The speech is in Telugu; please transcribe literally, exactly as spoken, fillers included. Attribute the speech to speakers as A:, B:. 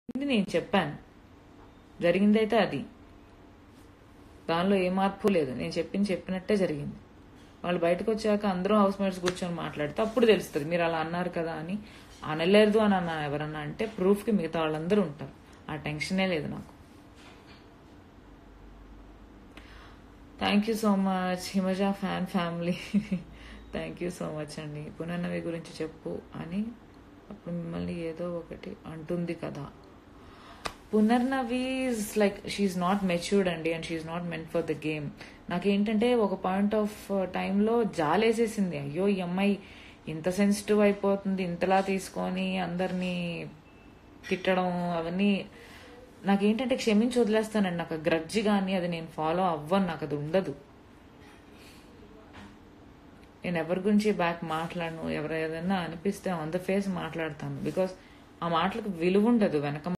A: ఇది నేను చెప్పాను, జరిగిందైతే అది, దానిలో ఏ మార్పు లేదు. నేను చెప్పింది చెప్పినట్టే జరిగింది. వాళ్ళు బయటకు వచ్చాక అందరూ హౌస్ మేట్స్ కూర్చొని మాట్లాడితే అప్పుడు తెలుస్తుంది. మీరు అలా అన్నారు కదా అని, అనలేదు అని అన్నా ఎవరన్నా అంటే ప్రూఫ్కి మిగతా వాళ్ళందరూ ఉంటారు. ఆ టెన్షనే లేదు నాకు. Thank you so much Himaja fan family. Thank you so much అండి. పునర్నవి గురించి చెప్పు అని అప్పుడు మిమ్మల్ని ఏదో ఒకటి అంటుంది కదా. Punarnavi is like she not matured అండి, and she not meant for the game. నాకేంటంటే ఒక పాయింట్ ఆఫ్ టైంలో జాలేసేసింది. అయ్యో ఈ అమ్మాయి ఇంత సెన్సిటివ్ అయిపోతుంది, ఇంతలా తీసుకొని అందరినీ తిట్టడం అవన్నీ నాకేంటంటే క్షమించి వదిలేస్తానండి. నాకు గ్రడ్జి కానీ అది నేను ఫాలో అవ్వను, నాకు అది ఉండదు. నేను ఎవరి గురించి బ్యాక్ మాట్లాడను. ఎవరు ఏదైనా అనిపిస్తే ఆన్ ద ఫేస్ మాట్లాడతాను. బికాస్ ఆ మాటలకు విలువ ఉండదు వెనక